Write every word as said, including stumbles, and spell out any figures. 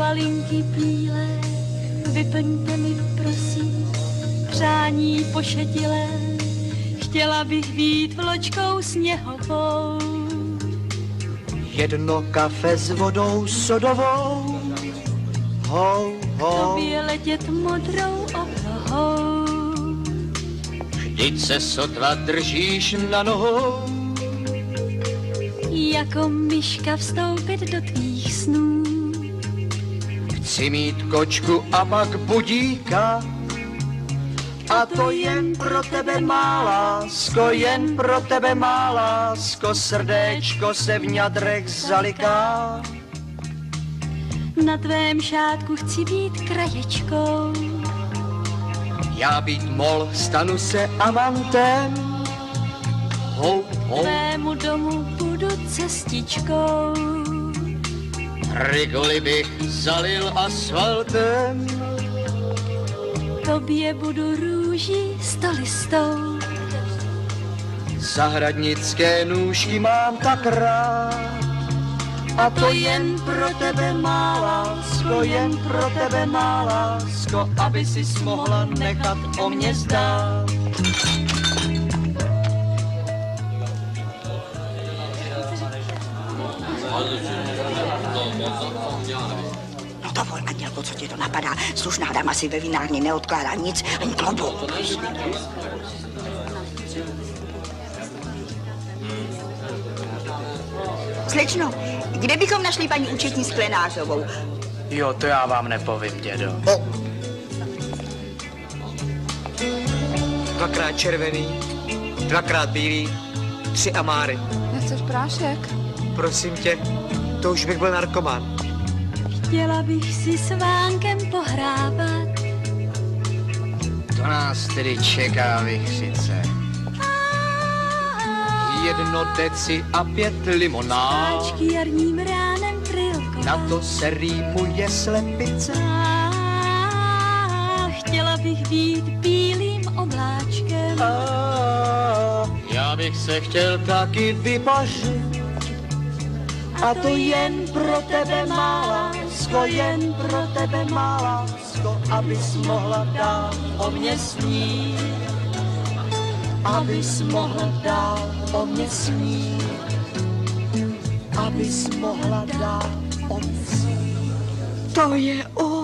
malinky bílé, vyplňte mi prosím přání pošetilé. Chtěla bych být vločkou sněhovou. Jedno kafe s vodou sodovou, ho, ho. Tobě letět modrou oblohou. Vždyť se sotva držíš na nohou. Jako myška vstoupit do tvých snů. Chci mít kočku a pak budíka. A to jen pro tebe má lásko, jen pro tebe má lásko, srdéčko se v ňadrech zaliká. Na tvém šátku chci být kraječkou. Já být mol, stanu se amantem. Ho, ho. Tvému domu budu cestičkou. Rigoli bych zalil asfaltem. Tobě budu růží stolistou. Zahradnické nůžky mám tak rád. A to jen pro tebe má lásko, jen pro tebe má lásko, aby si mohla nechat o mě zdát. No dovol, Andělko, co tě to napadá? Slušná dáma si ve vinárně neodkládá nic, ani klobouk. Slečno, kde bychom našli paní účetní Sklenářovou? Jo, to já vám nepovím, dědo. O. Dvakrát červený, dvakrát bílý, tři amáry. Nechceš prášek? Prosím tě, to už bych byl narkoman. Chtěla bych si s vánkem pohrávat. To nás tedy čeká vichřice. Jedno deci a pět limonád. Sáčky jarním ránem trilko. Na to se rýmuje slepice. A chtěla bych být bílým obláčkem. A já bych se chtěl taky vypařit. A to jen pro tebe má lásko, jen pro tebe má lásko, abys mohla dál o mě snít. Abys mohla dál o mě snít. Abys mohla dál o mě snít. To je on.